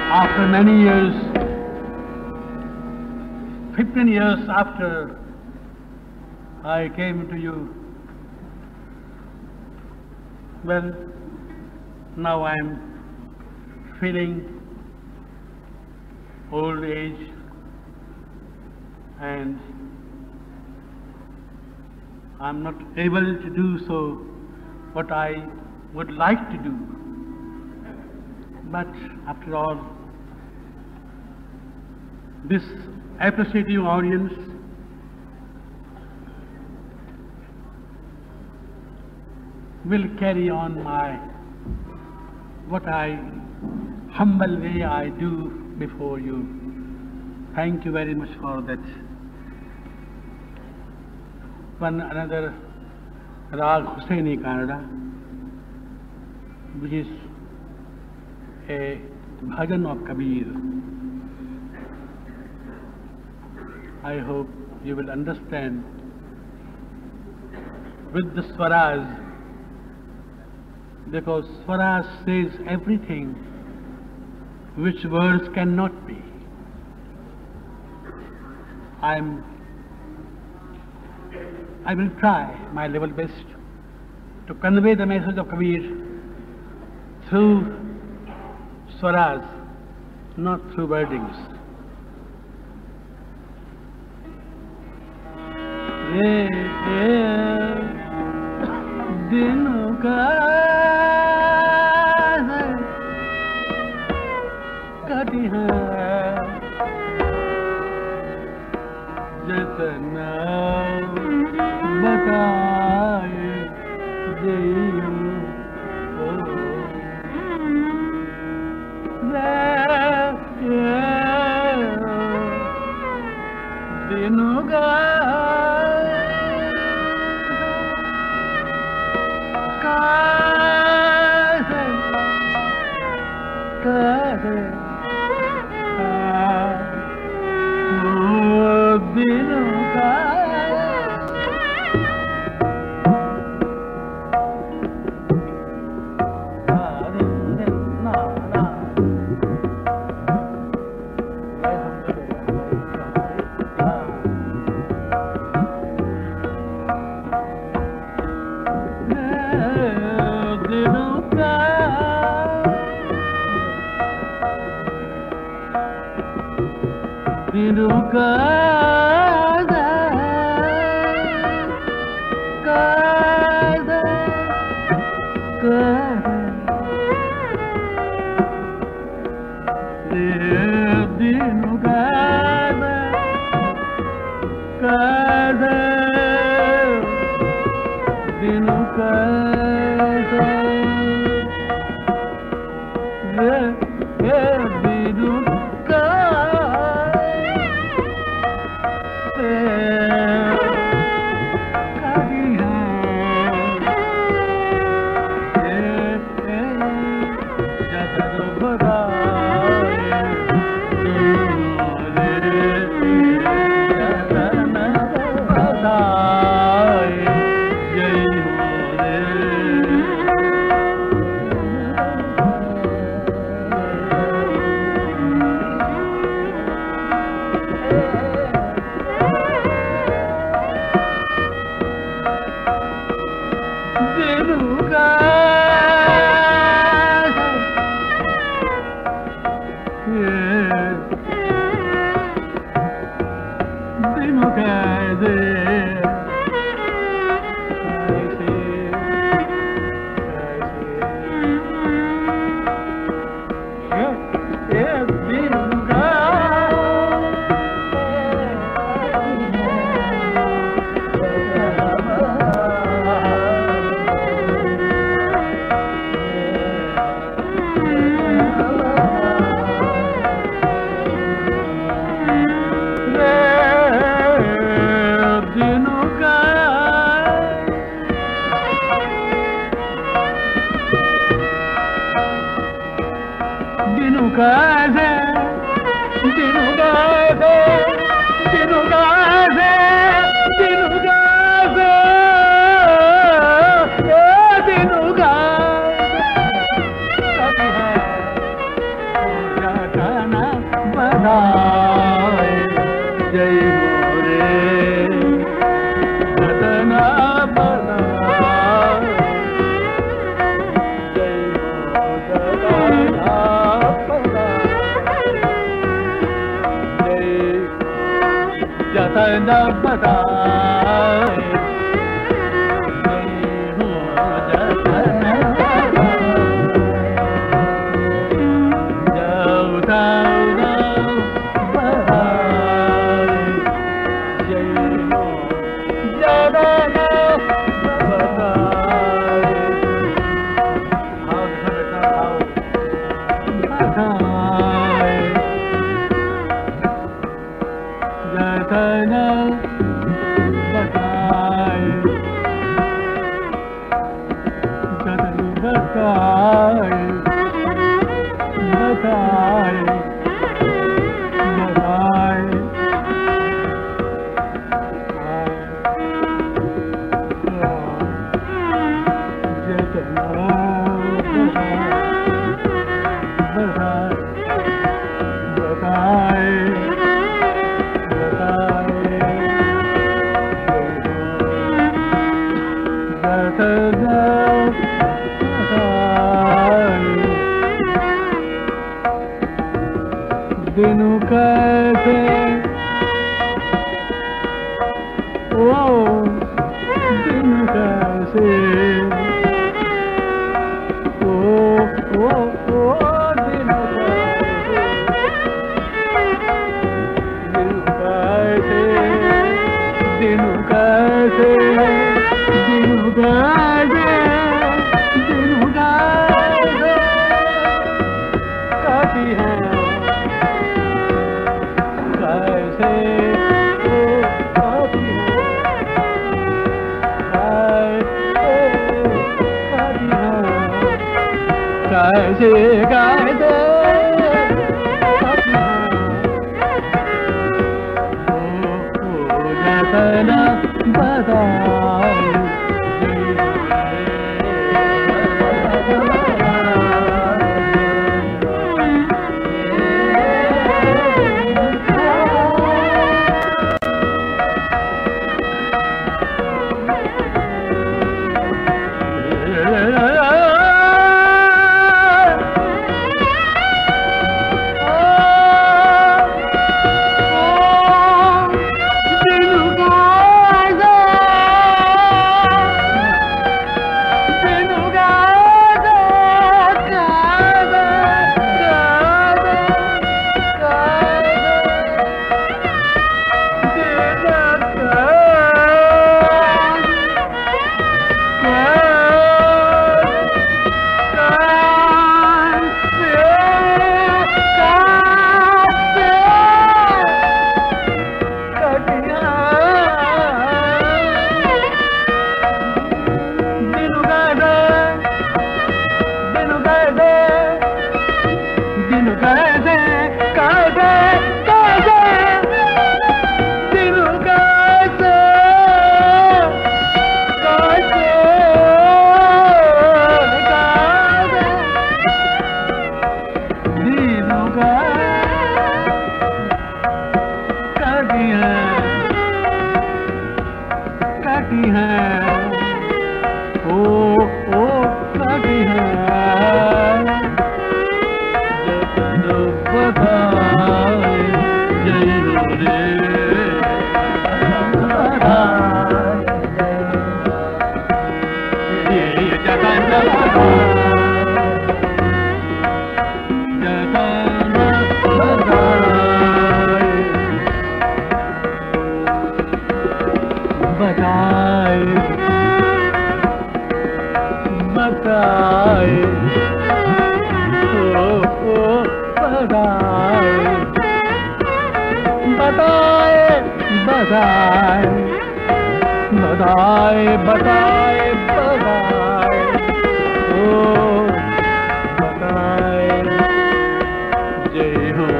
After many years, 15 years after I came to you, well, now I am feeling old age and I am not able to do so what I would like to do. But after all, this appreciative audience will carry on what I humble way I do before you. Thank you very much for that. One another Rag Hussaini Kannada, which is a bhajan of Kabir. I hope you will understand with the swaras, because swaras says everything which words cannot be. I will try my level best to convey the message of Kabir through swaras, not through wordings. दिनों का कटी है जितना बताए दिनों का बधाई जय हो जतन जाओ जाओ जाओ बधाई जय हो जतन बधाई आओ बेटा आओ बधाई जतन बधाई जतन बधाई बधाई बधाई जतन बधाई दिन कैसे ओ दिन कैसे ओ दिन कैसे दिन कैसे दिन कैसे दिन कैसे काटी है कैसे ओ काटी है काटी है कैसे कैसे काटी है ओ जतन बधाई बधाई बधाई बधाई ओ बधाई जय हो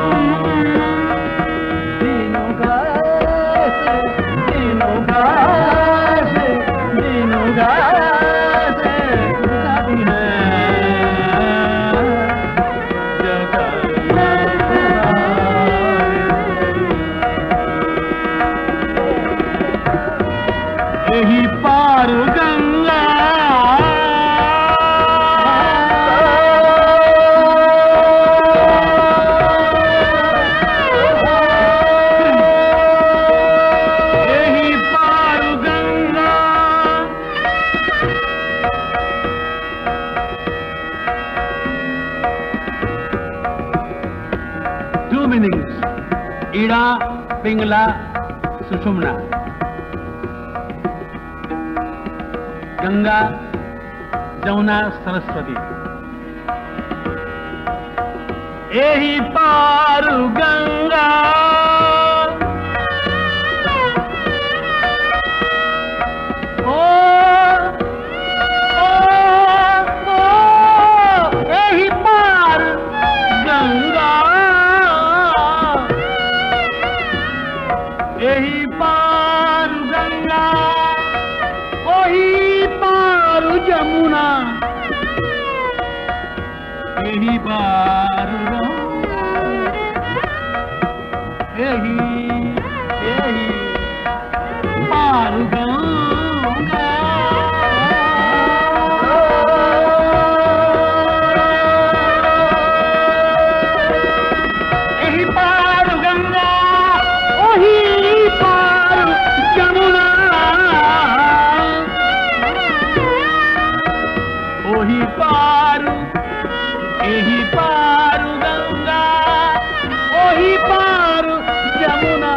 दिनों गासे दिनों गासे दिनों गासे गाती है यही पार गंगा जमुना पिंगला सुषुम्ना, गंगा जमुना सरस्वती, एही पार गंगा यही पार गंगा, वही पार जमुना, यही पार यही पार गंगा। यही पार गंगा, वही पार जमुना, वही पार, यही पार गंगा, वही पार जमुना।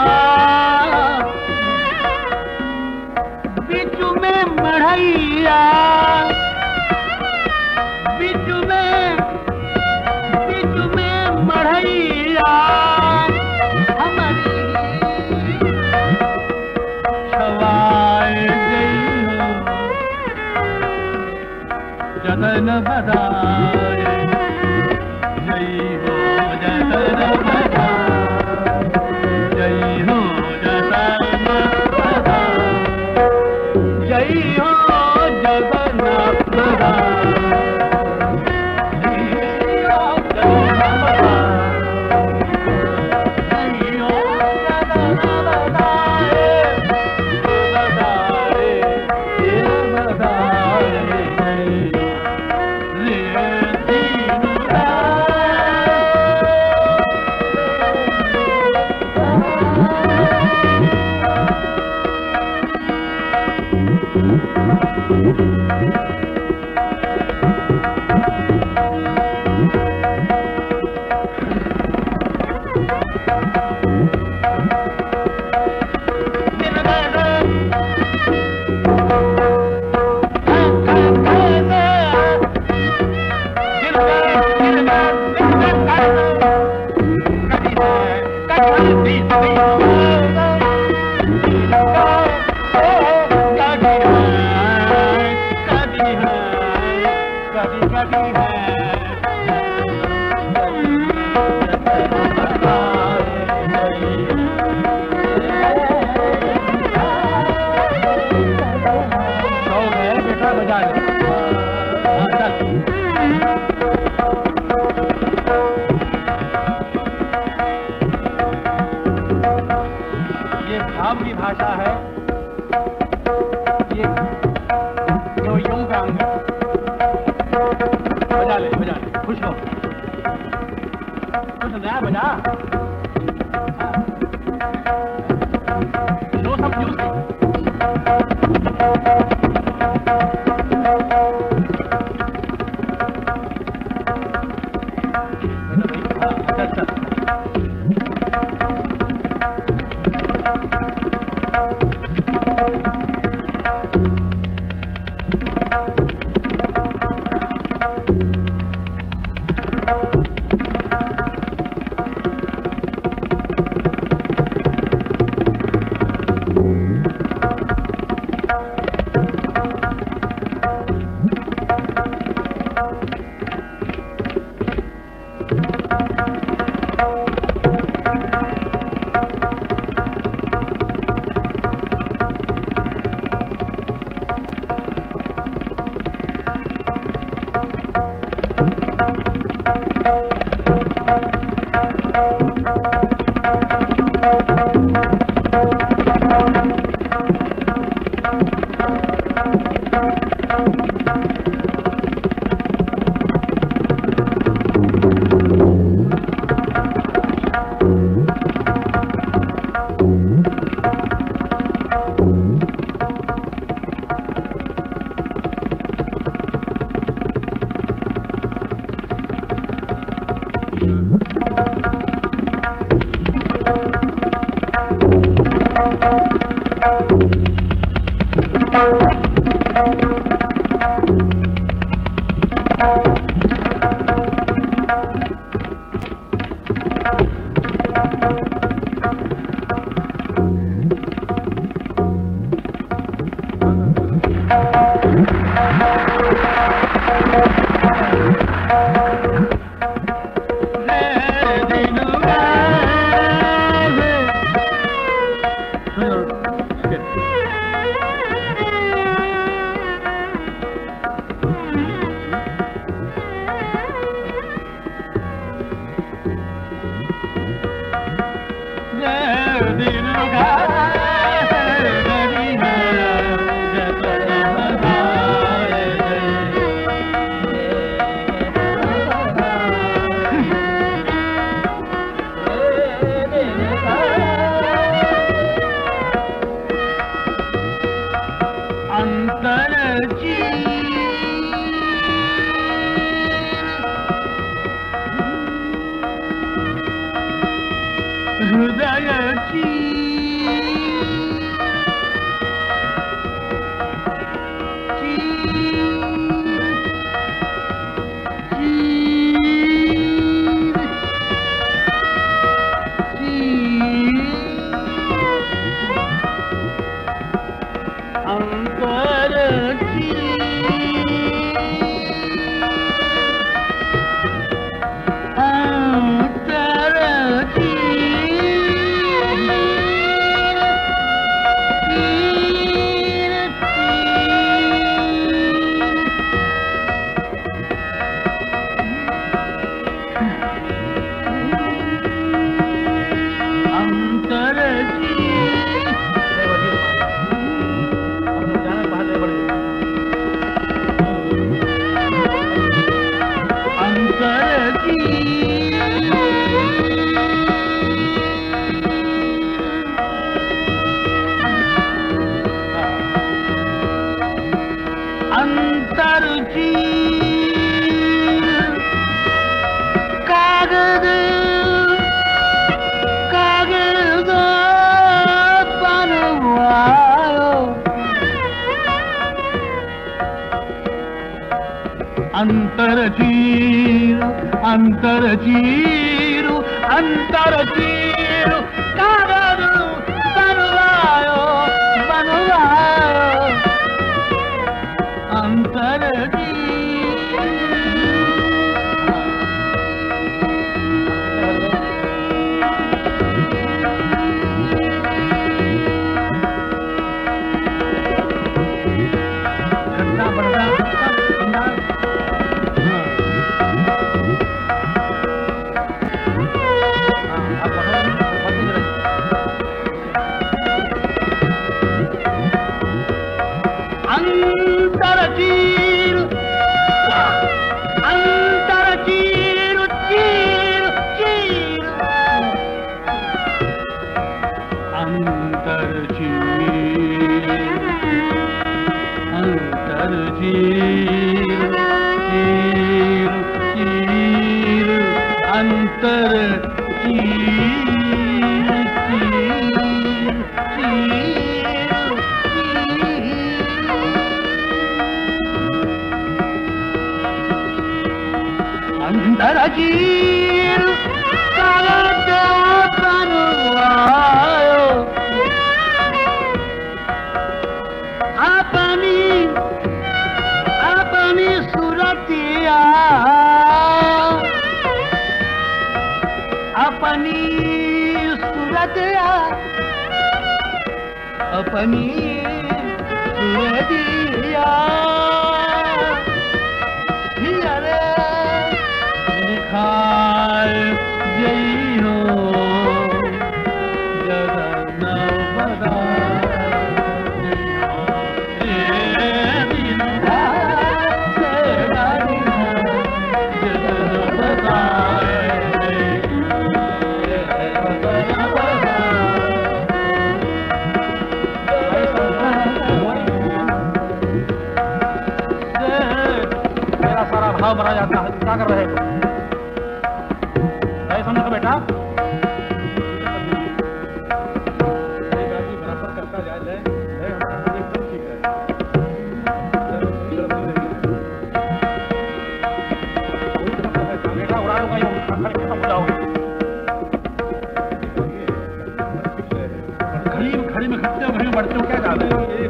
बीच में मढ़ैया, बीच में मढ़ैया, हमारी छवाए गई हो, जतन बधाए जय हो, जतन बधाए जय हो, जतन बधाए जय हो, जतन बधाए ये भाव की भाषा है, ये जो यूं का अंग है। बजा ले खुश हो, कुछ नया बजा, नो सब म्यूजिक।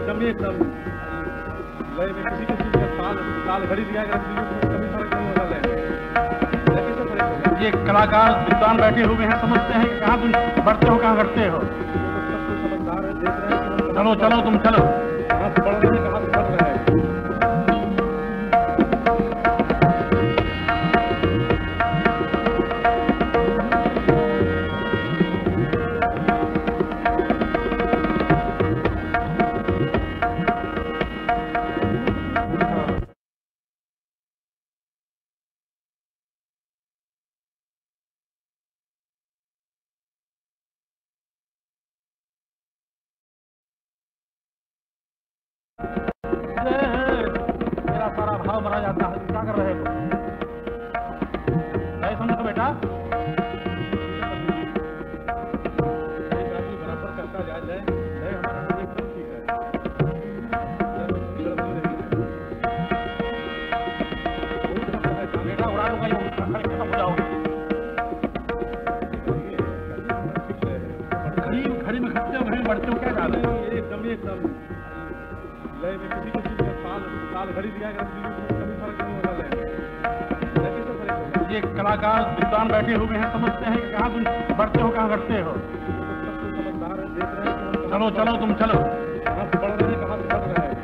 एकदम लय में किसी किसी का ताल घड़ी दिया गया, कभी फर्क नहीं होगा लय में, कैसे फर्क होगा? ये कलाकार विद्वान बैठे हुए हैं, समझते हैं कि कहाँ तुम बढ़ते हो कहाँ घटते हो। सब कुछ समझदार है, देख रहे हैं कि चलो चलो तुम चलो। कहाँ से बढ़ रहे हैं, कहाँ से घट रहे हैं। मेरा सारा भाव भरा जाता है, क्या कर रहे हो? नहीं समझो बेटा, एक आदमी बराबर करता जाए लय, लय हमारा नजर एकदम ठीक है, लय में कोई गड़बड़ी नहीं है। कोई सब पता है काम बेटा उड़ा दूंगा, ये खड़े खत्म हो जाओगे। खड़ी में खटते हो, घड़ी में बढ़ते हो, क्या डाल है? एकदम लय में किसी किसी का ताल घड़ी दिया गया, कभी फर्क नहीं होगा लय में, कैसे फर्क होगा? ये कलाकार विद्वान बैठे हुए हैं, समझते हैं कि कहाँ तुम बढ़ते हो कहाँ घटते हो। सब कुछ समझदार है, देख रहे हैं कि चलो चलो तुम चलो। कहाँ से बढ़ रहे हैं, कहाँ से घट रहे हैं।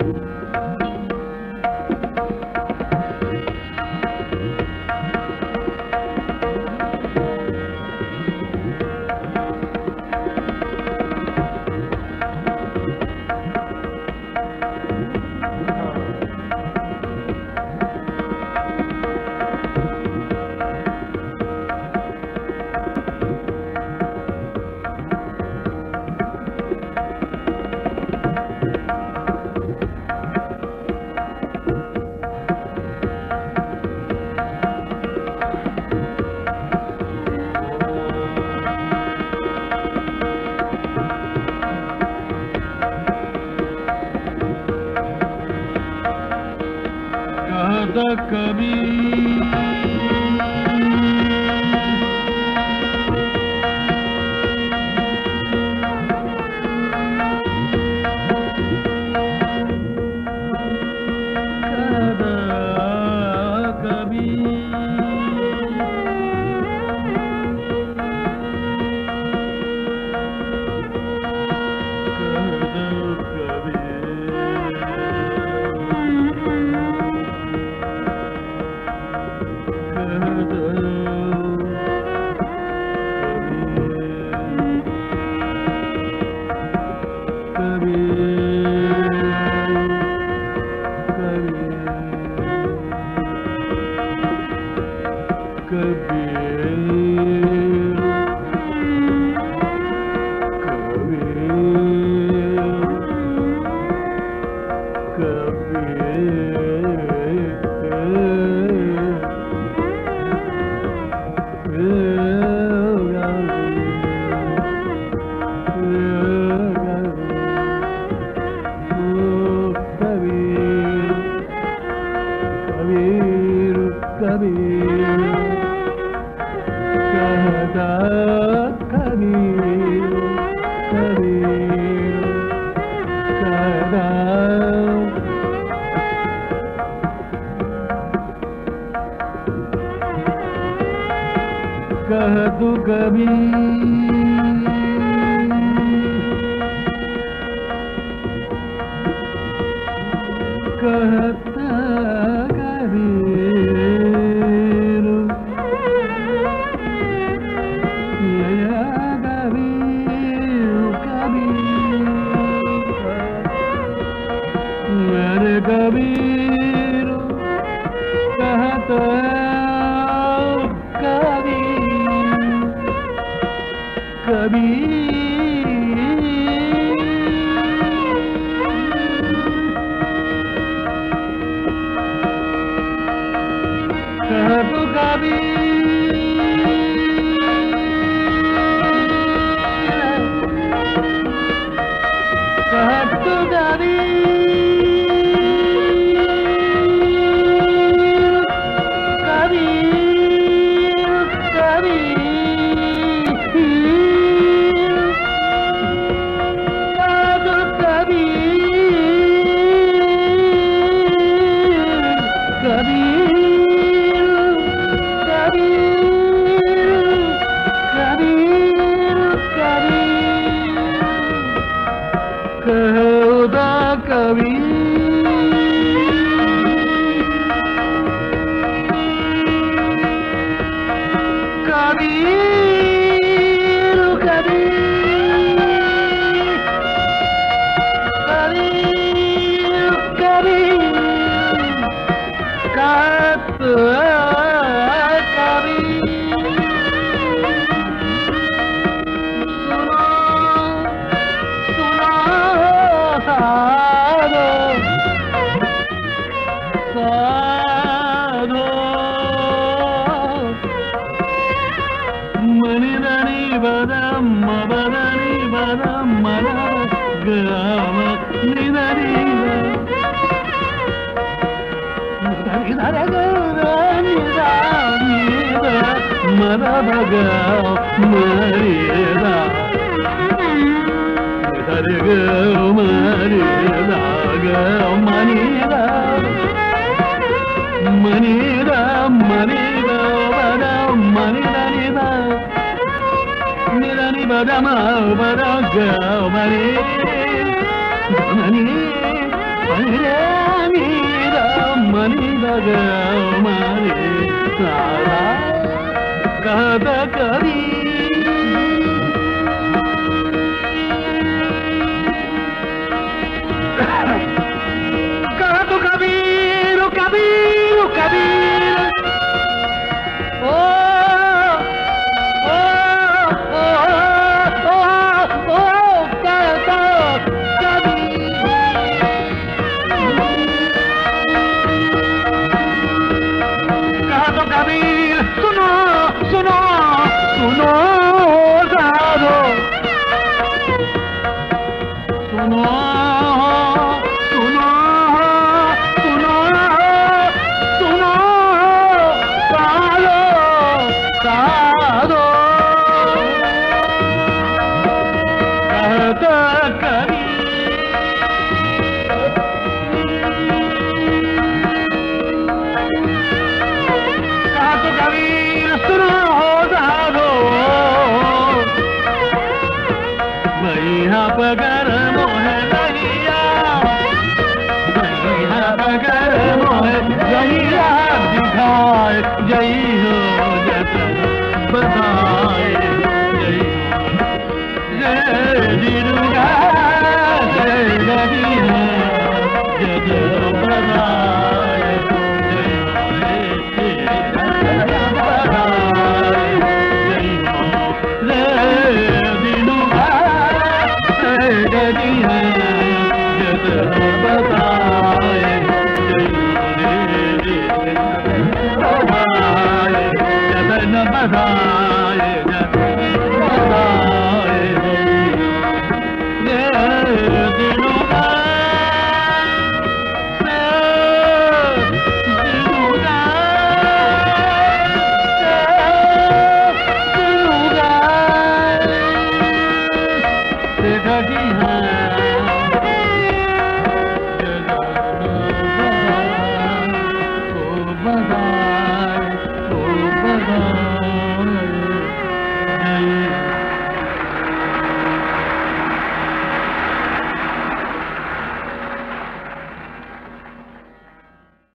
पगर मोह लैया,